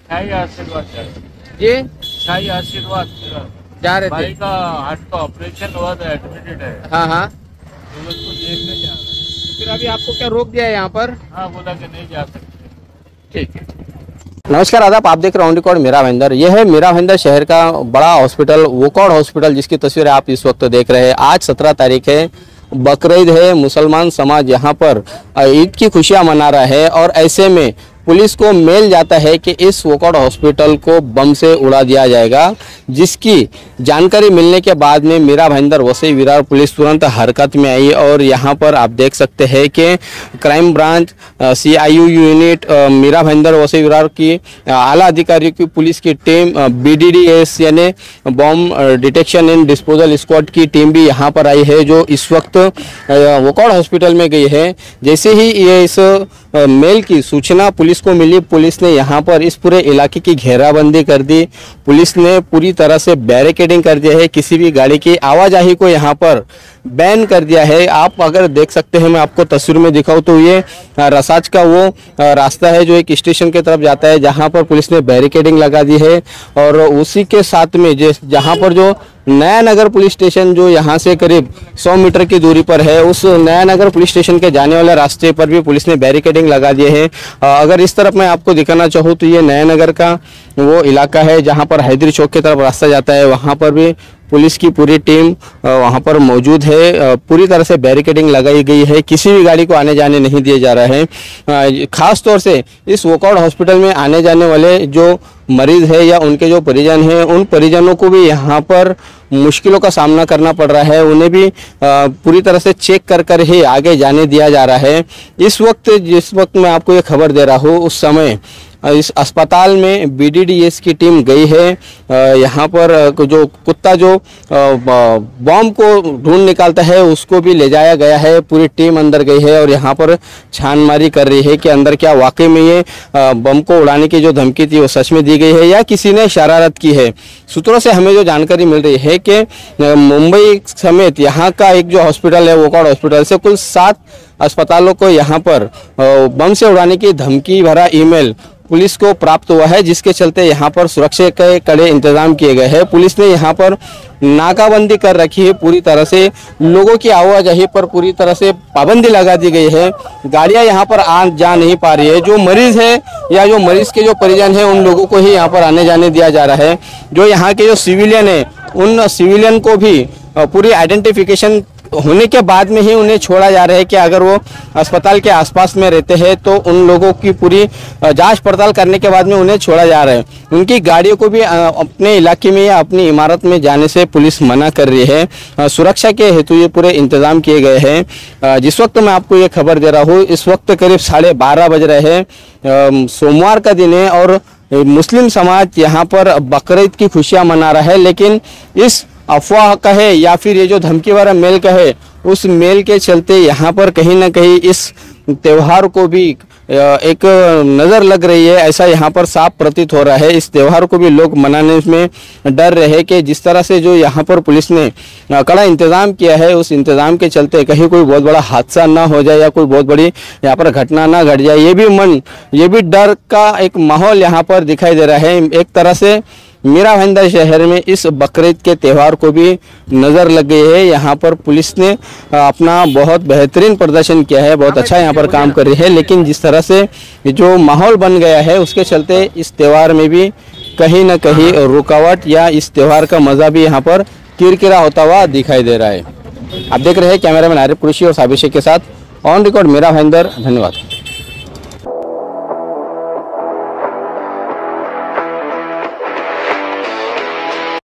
शाही आशीर्वाद ये शाही आशीर्वाद जा रहे भाई थे। का हार्ट का ऑपरेशन हुआ था, एडमिटेड है, हाँ हाँ। तो उसको देखने जा रहा फिर अभी आपको क्या रोक दिया है यहाँ पर? है। हाँ, बोला कि नहीं जा सकते। ठीक है। नमस्कार आदाब, आप देख रहे हैं ऑन रिकॉर्ड मीरा भाईंदर। यह है मीरा भाईंदर शहर का बड़ा हॉस्पिटल, वोकॉड हॉस्पिटल, जिसकी तस्वीर आप इस वक्त देख रहे हैं। आज 17 तारीख है, बकरीद है। मुसलमान समाज यहाँ पर ईद की खुशियाँ मना रहा है और ऐसे में पुलिस को मेल जाता है कि इस वोकॉड हॉस्पिटल को बम से उड़ा दिया जाएगा, जिसकी जानकारी मिलने के बाद में मीरा भाईंदर वसई विरार पुलिस तुरंत हरकत में आई और यहाँ पर आप देख सकते हैं कि crime branch, CIU unit, Mira Bhayandar Vasai Virar की आला अधिकारियों की पुलिस की टीम, BDDS यानी bomb detection and disposal squad की टीम भी यहाँ पर आई है, जो इस वक्त वोकॉड हॉस्पिटल में गई है। जैसे ही ये इस मेल की सूचना पुलिस को मिली, पुलिस ने यहाँ पर इस पूरे इलाके की घेराबंदी कर दी। पुलिस ने पूरी तरह से बैरिकेडिंग कर दिया है, किसी भी गाड़ी की आवाजाही को यहाँ पर बैन कर दिया है। आप अगर देख सकते हैं, मैं आपको तस्वीर में दिखाऊं तो ये रसाज का वो रास्ता है जो एक स्टेशन की तरफ जाता है, जहाँ पर पुलिस ने बैरिकेडिंग लगा दी है। और उसी के साथ में जहाँ पर जो नया नगर पुलिस स्टेशन जो यहाँ से करीब 100 मीटर की दूरी पर है, उस नया नगर पुलिस स्टेशन के जाने वाले रास्ते पर भी पुलिस ने बैरिकेडिंग लगा दिए है। अगर इस तरफ मैं आपको दिखाना चाहूँ तो ये नया नगर का वो इलाका है जहाँ पर हैदरी चौक की तरफ रास्ता जाता है, वहाँ पर भी पुलिस की पूरी टीम वहाँ पर मौजूद है। पूरी तरह से बैरिकेडिंग लगाई गई है, किसी भी गाड़ी को आने जाने नहीं दिया जा रहा है। खास तौर से इस वोकॉड हॉस्पिटल में आने जाने वाले जो मरीज है या उनके जो परिजन हैं, उन परिजनों को भी यहाँ पर मुश्किलों का सामना करना पड़ रहा है। उन्हें भी पूरी तरह से चेक कर ही आगे जाने दिया जा रहा है। जिस वक्त मैं आपको ये खबर दे रहा हूँ, उस समय इस अस्पताल में BDDS की टीम गई है। यहाँ पर जो कुत्ता जो बॉम्ब को ढूंढ निकालता है, उसको भी ले जाया गया है। पूरी टीम अंदर गई है और यहाँ पर छानमारी कर रही है कि अंदर क्या वाकई में ये बम को उड़ाने की जो धमकी थी वो सच में दी गई है या किसी ने शरारत की है। सूत्रों से हमें जो जानकारी मिल रही है कि मुंबई समेत यहाँ का एक जो हॉस्पिटल है, वोकॉड हॉस्पिटल से कुल 7 अस्पतालों को यहाँ पर बम से उड़ाने की धमकी भरा ईमेल पुलिस को प्राप्त हुआ है, जिसके चलते यहाँ पर सुरक्षा के कड़े इंतजाम किए गए हैं। पुलिस ने यहाँ पर नाकाबंदी कर रखी है, पूरी तरह से लोगों की आवाजाही पर पूरी तरह से पाबंदी लगा दी गई है। गाड़ियाँ यहाँ पर आ जा नहीं पा रही है। जो मरीज है या जो मरीज के जो परिजन है, उन लोगों को ही यहाँ पर आने जाने दिया जा रहा है। जो यहाँ के जो सिविलियन है, उन सिविलियन को भी पूरी आइडेंटिफिकेशन होने के बाद में ही उन्हें छोड़ा जा रहा है कि अगर वो अस्पताल के आसपास में रहते हैं तो उन लोगों की पूरी जांच पड़ताल करने के बाद में उन्हें छोड़ा जा रहा है। उनकी गाड़ियों को भी अपने इलाके में या अपनी इमारत में जाने से पुलिस मना कर रही है। सुरक्षा के हेतु ये पूरे इंतजाम किए गए हैं। जिस वक्त मैं आपको ये खबर दे रहा हूँ, इस वक्त करीब 12:30 बज रहे हैं। सोमवार का दिन है और मुस्लिम समाज यहाँ पर बकरीद की खुशियाँ मना रहा है, लेकिन इस अफवाह कहे या फिर ये जो धमकी वाला मेल कहे, उस मेल के चलते यहाँ पर कहीं ना कहीं इस त्यौहार को भी एक नज़र लग रही है, ऐसा यहाँ पर साफ प्रतीत हो रहा है। इस त्यौहार को भी लोग मनाने में डर रहे कि जिस तरह से जो यहाँ पर पुलिस ने कड़ा इंतज़ाम किया है, उस इंतज़ाम के चलते कहीं कोई बहुत बड़ा हादसा ना हो जाए या कोई बहुत बड़ी यहाँ पर घटना ना घट जाए, ये भी डर का एक माहौल यहाँ पर दिखाई दे रहा है। एक तरह से मीरा भाईंदर शहर में इस बकरीद के त्यौहार को भी नज़र लग गई है। यहाँ पर पुलिस ने अपना बहुत बेहतरीन प्रदर्शन किया है, बहुत अच्छा यहाँ पर काम कर रही है, लेकिन जिस तरह से जो माहौल बन गया है, उसके चलते इस त्यौहार में भी कहीं ना कहीं रुकावट या इस त्यौहार का मज़ा भी यहाँ पर किरकिरा होता हुआ दिखाई दे रहा है। आप देख रहे हैं कैमरामैन आरिफ कुरैशी और साबिर शेख के साथ ऑन रिकॉर्ड मीरा भाईंदर। धन्यवाद।